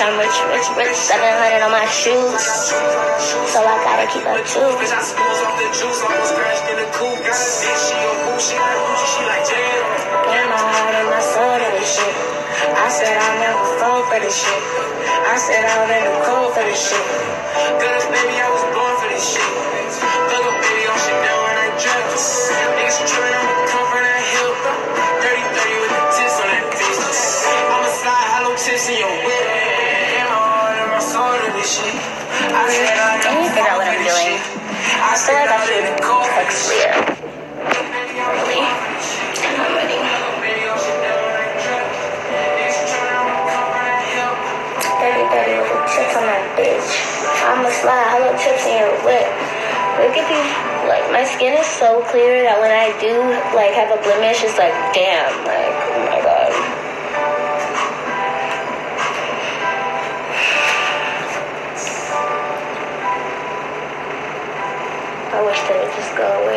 I'm rich, 700 on my shoes, so I gotta keep up too. Gave my heart and my soul to this shit. I said I'll never fall for this shit. I said I'll never cold for this shit. Good baby, I was born for this shit. Look up, baby, on shit down when I drop. Niggas trying to come from that hill. 30-30 with the tits on that bitch. I'ma slide hollow tips in your whip. Gave my heart and my soul to this shit. I said I'll never figure out what I'm doing. I feel like I should text Leo. Really? I'm ready. Dirty with the chips on that bitch. I'ma slide hollow tips in your whip. Look at these, like, my skin is so clear that when I do, like, have a blemish, it's like, damn, like, oh my god. I wish they would just go away.